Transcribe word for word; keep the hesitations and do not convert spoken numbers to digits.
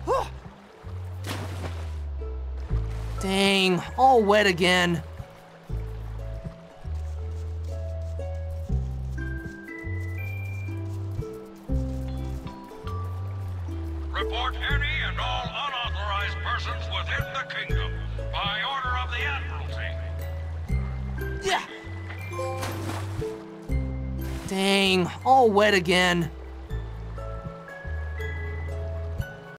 Dang, all wet again. Report any and all unauthorized persons within the kingdom by order of the Admiralty. Yeah. Dang, all wet again.